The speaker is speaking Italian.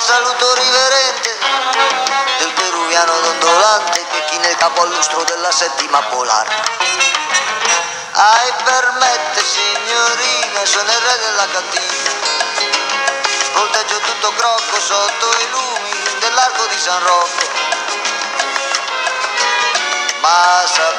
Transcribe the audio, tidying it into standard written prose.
saluto riverente del peruviano dondolante che china il capo al lustro della settima polare. Ai, permette signorina, sono il re della cantina, volteggio tutto crocco sotto i lumi dell'arco di San Rocco. Ma